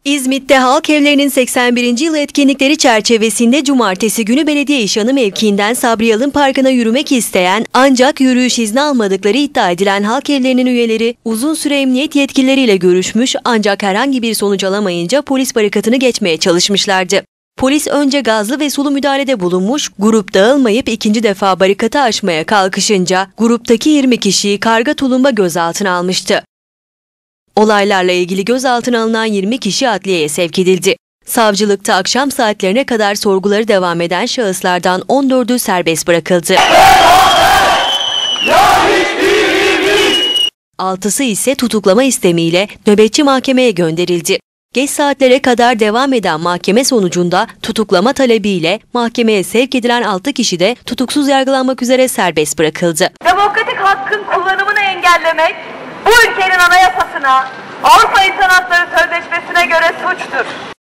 İzmit'te halk evlerinin 81. yıl etkinlikleri çerçevesinde cumartesi günü belediye işhanı mevkiinden Sabri Alın Parkı'na yürümek isteyen ancak yürüyüş izni almadıkları iddia edilen halk evlerinin üyeleri uzun süre emniyet yetkilileriyle görüşmüş ancak herhangi bir sonuç alamayınca polis barikatını geçmeye çalışmışlardı. Polis önce gazlı ve sulu müdahalede bulunmuş, grup dağılmayıp ikinci defa barikatı aşmaya kalkışınca gruptaki 20 kişiyi karga tulumba gözaltına almıştı. Olaylarla ilgili gözaltına alınan 20 kişi adliyeye sevk edildi. Savcılıkta akşam saatlerine kadar sorguları devam eden şahıslardan 14'ü serbest bırakıldı. 6'sı ise tutuklama istemiyle nöbetçi mahkemeye gönderildi. Geç saatlere kadar devam eden mahkeme sonucunda tutuklama talebiyle mahkemeye sevk edilen 6 kişi de tutuksuz yargılanmak üzere serbest bırakıldı. Demokratik hakkın kullanımını engellemek bu ülkenin anayasasına, Avrupa İnsan Hakları Sözleşmesi'ne göre suçtur.